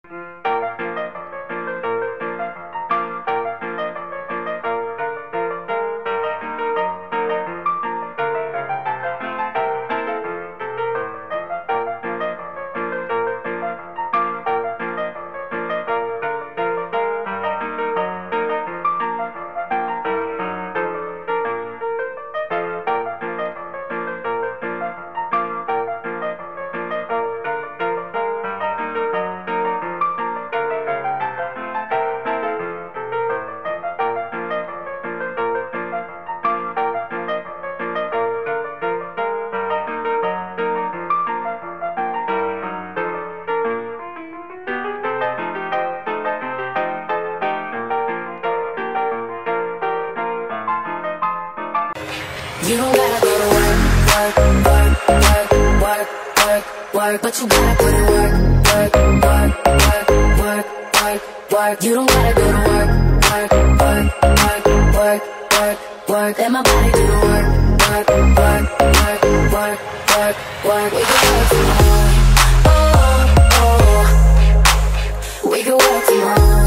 You don't gotta go to work, work, work, work, work, work, work, but you gotta put in work, work, work, work, work, work, work. You don't gotta go to work, work, work, work, work, work, work. Let my body do the work, work, work, work, work, work, work. We can work from home, oh, oh. We can work from home.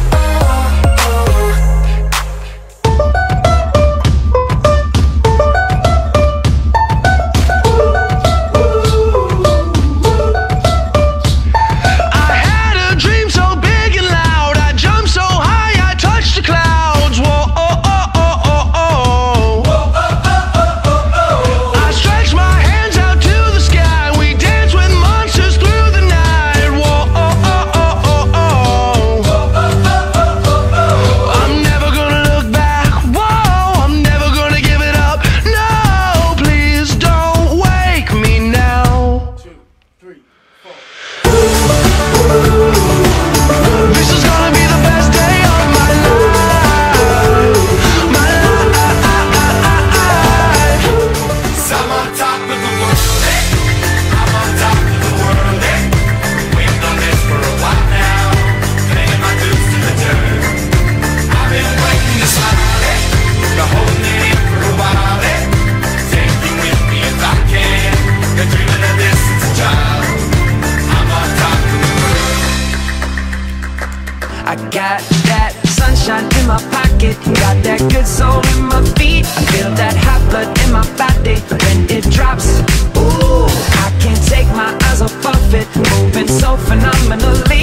I got that sunshine in my pocket, got that good soul in my feet. I feel that hot blood in my body when it drops. Ooh, I can't take my eyes off of it, moving so phenomenally.